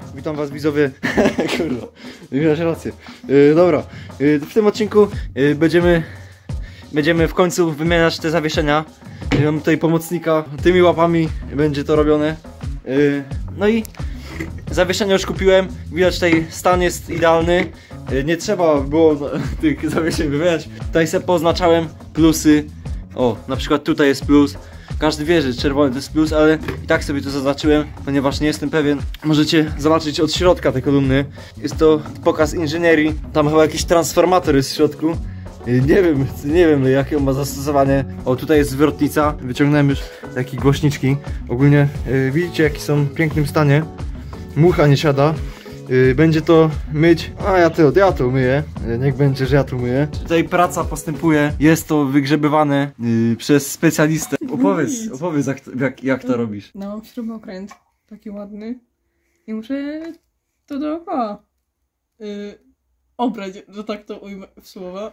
witam was widzowie. Kurwa, miałeś rację. Dobra, w tym odcinku będziemy w końcu wymieniać te zawieszenia. Mam tutaj pomocnika, tymi łapami będzie to robione. No i zawieszenia już kupiłem. Widać, tutaj stan jest idealny. Nie trzeba było tych zawieszeń wymieniać. Tutaj sobie poznaczałem plusy. O, na przykład tutaj jest plus. Każdy wie, że czerwony to jest plus, ale i tak sobie to zaznaczyłem, ponieważ nie jestem pewien. Możecie zobaczyć od środka te kolumny. Jest to pokaz inżynierii. Tam chyba jakiś transformator jest w środku. Nie wiem jakie on ma zastosowanie. O, tutaj jest zwrotnica. Wyciągnąłem już takie głośniczki. Ogólnie widzicie, jakie są w pięknym stanie. Mucha nie siada. Będzie to myć, a ja to myję. Niech będzie, że ja to myję. Tutaj praca postępuje, jest to wygrzebywane przez specjalistę. Opowiedz jak to robisz. No, śrubokręt taki ładny i muszę to dookoła obrać, że tak to ujmę w słowa.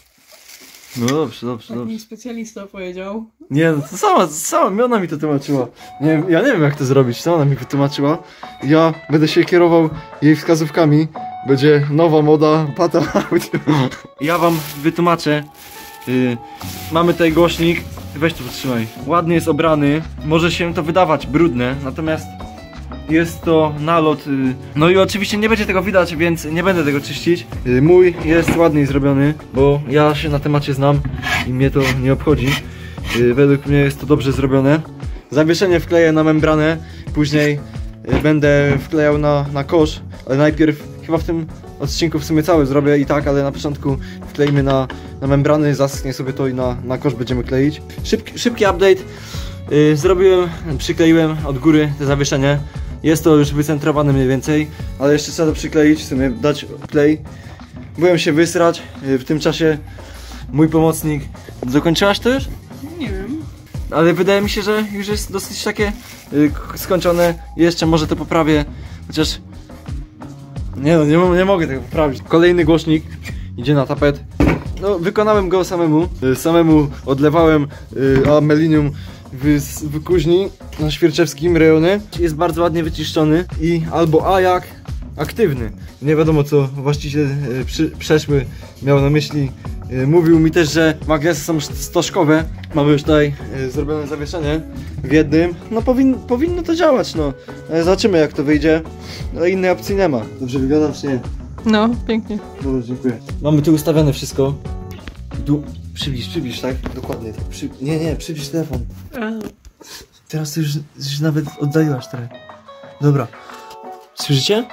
No dobrze. Tak mi specjalista powiedział. Nie, no to sama ona mi to tłumaczyła. Ja nie wiem jak to zrobić, co ona mi wytłumaczyła. Ja będę się kierował jej wskazówkami. Będzie nowa moda, pata audio. Ja wam wytłumaczę. Mamy tutaj głośnik. Weź to wytrzymaj. Ładnie jest obrany. Może się to wydawać brudne, natomiast jest to nalot. No i oczywiście nie będzie tego widać, więc nie będę tego czyścić. Mój jest ładniej zrobiony, bo ja się na temacie znam i mnie to nie obchodzi. Według mnie jest to dobrze zrobione. Zawieszenie wkleję na membranę, później będę wklejał na kosz, ale najpierw chyba w tym odcinku w sumie cały zrobię i tak, ale na początku wkleimy na membrany, zaschnie sobie to i na kosz będziemy kleić. Szybki update. Przykleiłem od góry te zawieszenie. Jest to już wycentrowane mniej więcej, ale jeszcze trzeba to przykleić, w sumie dać klej. Byłem się wysrać, w tym czasie mój pomocnik. Dokończyłaś to już? Nie wiem. Ale wydaje mi się, że już jest dosyć takie skończone. Jeszcze może to poprawię, chociaż nie mogę tego poprawić. Kolejny głośnik idzie na tapet. No, wykonałem go samemu odlewałem amelinium w kuźni na Świerczewskim rejonie. Jest bardzo ładnie wyciszczony i albo jak aktywny. Nie wiadomo co właściciel przeszły miał na myśli. Mówił mi też, że magnesy są stożkowe. Mamy już tutaj zrobione zawieszenie w jednym. No powinno to działać, no. Zobaczymy jak to wyjdzie. No innej opcji nie ma. Dobrze wygląda czy nie? No, pięknie. Dobrze, dziękuję. Mamy tu ustawione wszystko. Przybliż, tak? Dokładnie. Tak. Nie, przybliż telefon. Teraz to już nawet oddaliłaś trochę. Dobra. Słyszycie?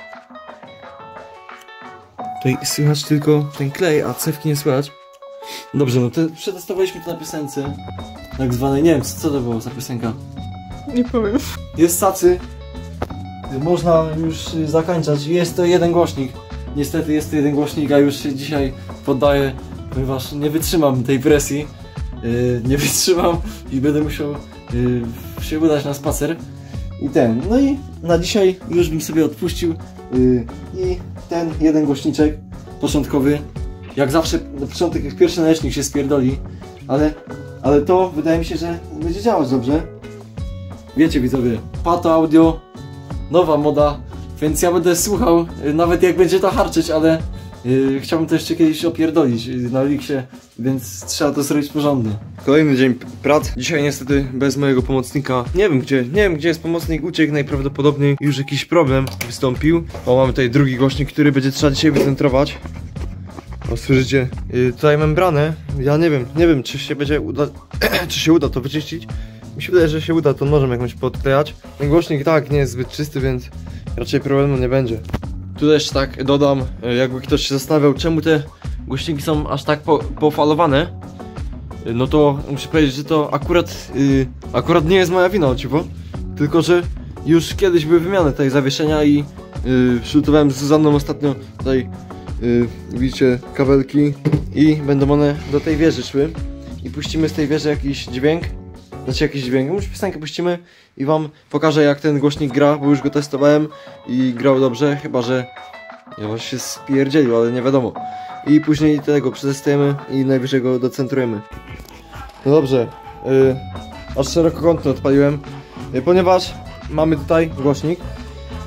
Tutaj słychać tylko ten klej, a cewki nie słychać. Dobrze, no to przetestowaliśmy to na piosence tak zwanej, nie wiem co to było za piosenka. Nie powiem. Jest sacy. Można już zakończać. Jest to jeden głośnik. Niestety jest to jeden głośnik, a już się dzisiaj poddaję, ponieważ nie wytrzymam tej presji. Nie wytrzymam i będę musiał się udać na spacer. No i na dzisiaj już bym sobie odpuścił. I ten jeden głośniczek początkowy. Jak zawsze na początek, jak pierwszy naleśnik się spierdoli. Ale to wydaje mi się, że będzie działać dobrze. Wiecie widzowie, pato audio, nowa moda. Więc ja będę słuchał, nawet jak będzie to harczyć, ale chciałbym to jeszcze kiedyś opierdolić na Liksie, więc trzeba to zrobić porządnie. Kolejny dzień prac. Dzisiaj niestety bez mojego pomocnika. Nie wiem gdzie jest pomocnik, uciekł najprawdopodobniej. Już jakiś problem wystąpił. O, mamy tutaj drugi głośnik, który będzie trzeba dzisiaj wycentrować. O, słyszycie? Tutaj membranę. Ja nie wiem czy się będzie czy się uda to wyczyścić. Mi się wydaje, że się uda to nożem jakąś podklejać. Ten głośnik tak nie jest zbyt czysty, więc raczej problemu nie będzie. Tu też tak dodam, jakby ktoś się zastanawiał, czemu te głośniki są aż tak pofalowane. No to muszę powiedzieć, że to akurat nie jest moja wina, o dziwo. Tylko że już kiedyś były wymiany tej zawieszenia i przygotowałem z Zuzanną ostatnio tutaj widzicie kabelki i będą one do tej wieży szły. I puścimy z tej wieży jakiś dźwięk. Już piosenkę puścimy i wam pokażę jak ten głośnik gra, bo już go testowałem i grał dobrze, chyba że się spierdzielił, ale nie wiadomo. I później tego przetestujemy i najwyżej go docentrujemy. No dobrze, aż szerokokątny odpaliłem, ponieważ mamy tutaj głośnik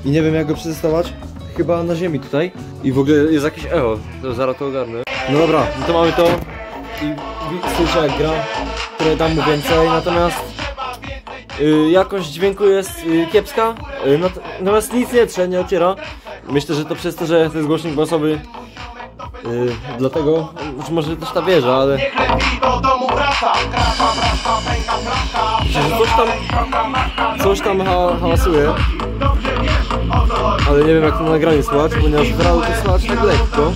i nie wiem jak go przetestować. Chyba na ziemi tutaj. I w ogóle jest jakieś echo, to zaraz to ogarnę. No dobra, no to mamy to. I słyszę jak gra, które dam mu więcej, natomiast jakość dźwięku jest kiepska, natomiast nic nie trze, nie ociera. Myślę, że to przez to, że to jest głośnik basowy, dlatego, może też ta wieża, ale coś tam hałasuje, ale nie wiem jak to na nagraniu słychać, ponieważ w radiu to słychać tak lekko.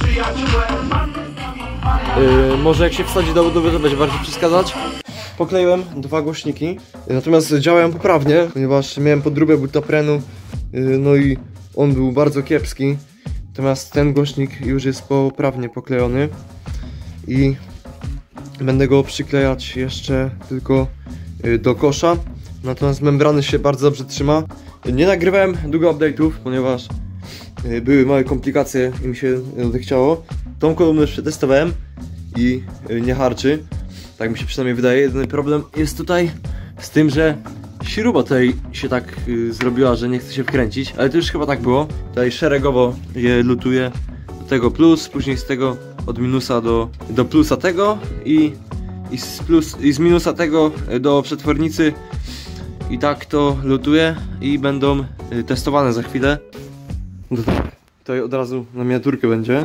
Może jak się wsadzi do budowy, to będzie bardziej przeszkadzać. Pokleiłem 2 głośniki, natomiast działają poprawnie, ponieważ miałem podróbę butaprenu, no i on był bardzo kiepski. Natomiast ten głośnik już jest poprawnie poklejony i będę go przyklejać jeszcze tylko do kosza. Natomiast membrany się bardzo dobrze trzyma. Nie nagrywałem długo update'ów, ponieważ były małe komplikacje i mi się odechciało. Tą kolumnę już przetestowałem i nie harczy. Tak mi się przynajmniej wydaje. Jedyny problem jest tutaj z tym, że śruba tutaj się tak zrobiła, że nie chce się wkręcić. Ale to już chyba tak było. Tutaj szeregowo je lutuję. Do tego plus, później z tego od minusa do plusa tego i z minusa tego do przetwornicy. I tak to lutuję i będą testowane za chwilę. No tak, tutaj od razu na miniaturkę będzie.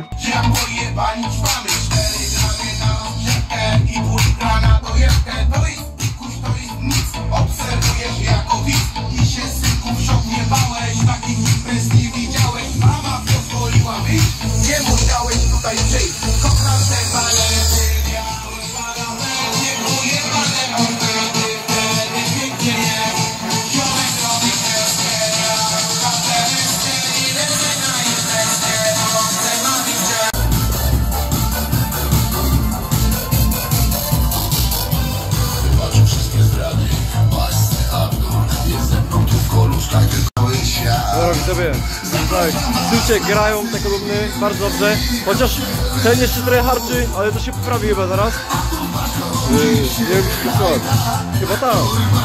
Sobie, tak, słyszycie, grają te kolumny bardzo dobrze, chociaż ten jeszcze trochę harczy, ale to się poprawi chyba zaraz. Nie wiem, czy to chyba tak.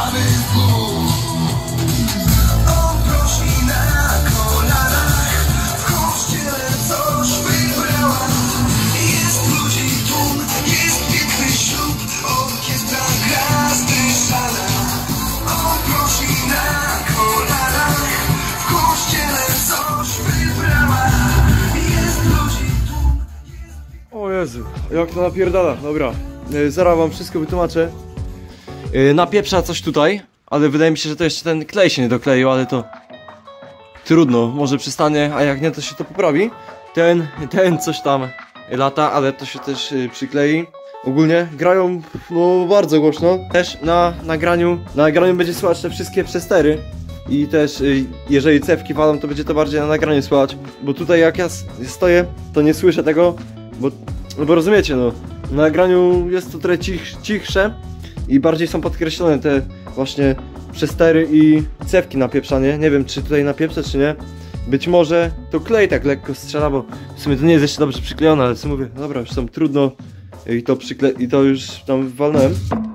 O Jezu, jak to napierdala, dobra. Zaraz wam wszystko wytłumaczę. Napieprza coś tutaj, ale wydaje mi się, że to jeszcze ten klej się nie dokleił, ale to trudno, może przystanie, a jak nie, to się to poprawi. Ten coś tam lata, ale to się też przyklei. Ogólnie grają no bardzo głośno. Też na nagraniu będzie słychać te wszystkie przestery. I też jeżeli cewki walą, to będzie to bardziej na nagraniu słychać. Bo tutaj jak ja stoję, to nie słyszę tego. Bo rozumiecie, no, na nagraniu jest to trochę cichsze i bardziej są podkreślone te właśnie przestery i cewki napieprzanie. Nie wiem, czy tutaj napieprzę, czy nie. Być może to klej tak lekko strzela, bo w sumie to nie jest jeszcze dobrze przyklejone, ale co mówię, dobra, już tam trudno i to już tam walnąłem.